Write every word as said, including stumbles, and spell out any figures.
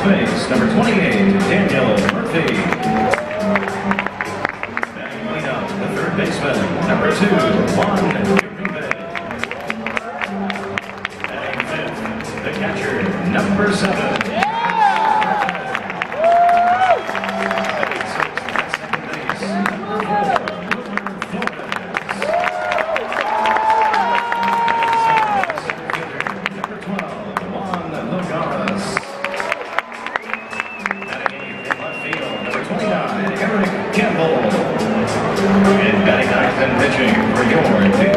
first base, number twenty-eight, Daniel Murphy. Batting cleanup, the third baseman, number two, Juan Uribe. Batting fifth, the catcher, number seven. Batting sixth, at second base, number four, Wilmer Flores. Number twelve, Juan Lagares. Batting eighth in left field, number twenty-nine, Eric Campbell. And batting ninth and pitching for your